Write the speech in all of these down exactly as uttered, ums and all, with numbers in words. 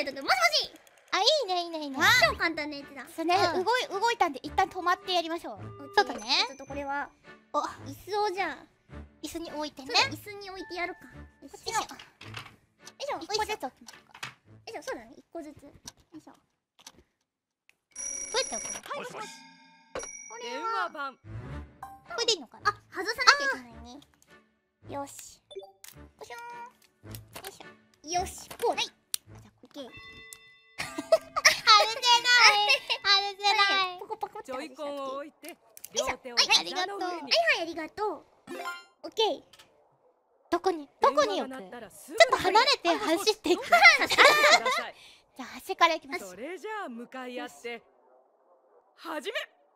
入れとく。もしもし。 あ、いいねいいねいいね。 超簡単なやつだ。 それ動い動いたんで一旦止まってやりましょう。そうだね。 ちょっとこれはお、 椅子をじゃあ椅子に置いてね。 椅子に置いてやるか。よいしょ。よいしょ。 一個ずつ置きますか。 よいしょ。そうだね。一個ずつ。よいしょ。 どうやって置くの？ もしもし。 これ電は話番。 これでいいのかな。 あ、外さなきゃいけないね。よし。よいしょー。よいしょ。よし。こうだい。じゃあオッケー。 外せない外せない。 ポコポコってジョイコンを置いて両手をはいありがとう膝の上に。 はいはい、ありがとう。オッケー。 どこにどこに置く？ちょっと離れて走っていく。じゃあ端から行きます。 それじゃあ向かい合って始め。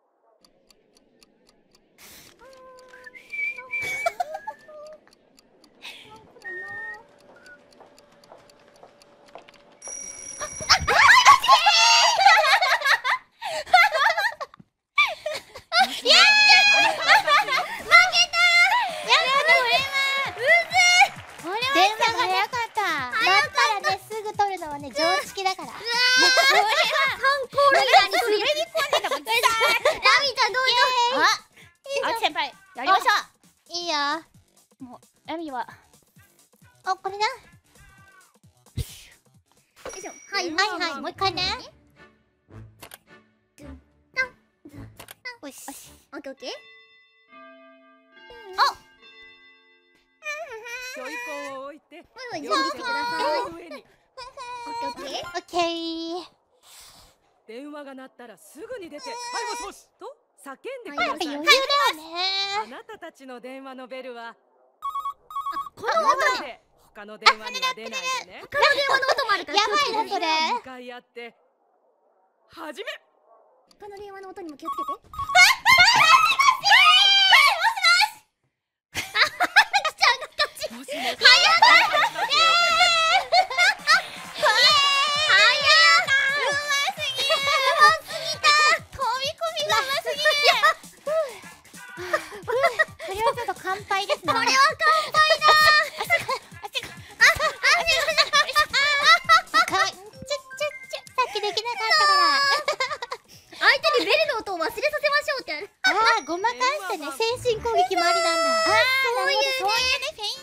電話が早かった。だったらねすぐ取るのはね常識だから。 うわー、これは参考になりすぎる。ラミちゃんどうぞ。 あ、あ先輩やりましょう。いいよ。もうラミはあこれな。 よいしょ。はいはいはいもう一回ね。よし。 オッケーオッケー。 ジョイコンを置いてはいはい、準両手を備してください。 膝の上に。 オッケーオッケー。 オッケー。 電話が鳴ったらすぐに出て、はいもしもしと叫んでくはいださい。 余裕だよあね。 なたたちの電話のベルはこの音で他の電話には出ないでね。 他の電話の音もあるからやばいなそれ。 向かい合って始め。 他の電話の音にも気をつけて。 もしもし。 これはちょっと乾杯ですね。 これは乾杯だかちょちょちょさっきできなかったから。 相手にベルの音を忘れさせましょうってある。 ああごまかしてね精神攻撃もありなんだ。ああそういうね。そういうねフェイ